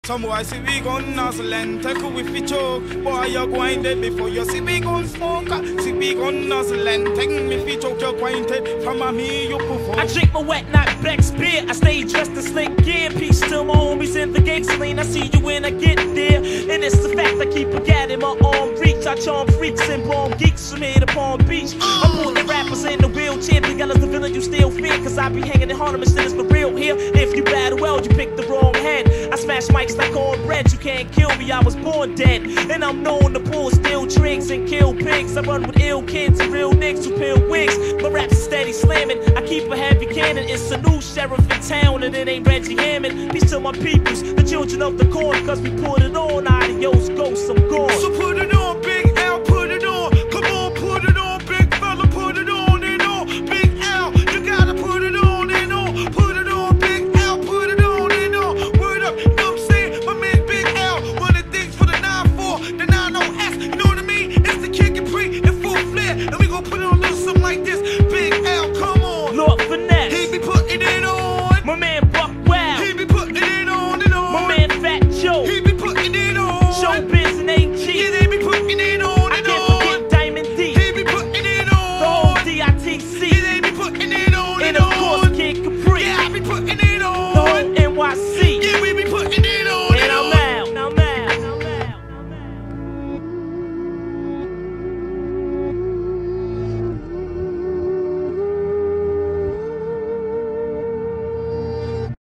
Some boy see we gun nuzzle and take with the choke. Boy, you're grinded before you see we gun smoke. See we gun nuzzle and take me fi choke. You're grinded from a me you perform. I drink my wet night Beck's beer. I stay dressed in slick gear. Peace to my homies in the gangsta lane. I see you when I get there. And it's the fact I keep a gat in my arm reach. I charm freaks and bomb geeks from here to Palm Beach. I'm putting rappers in the wheelchair. Together's the villain you still fear. Cause I be hanging in Harlem and shit is for real here. If you battle well, you pick the wrong head. I smash mics like cornbread. You can't kill me, I was born dead. And I'm known to pull steel tricks and kill pigs. I run with ill kids and real niggas who peel wigs. My raps steady slamming. I keep a heavy cannon. It's a new sheriff in town and it ain't Reggie Hammond. Peace to my peoples, the children of the corn, cause we pulled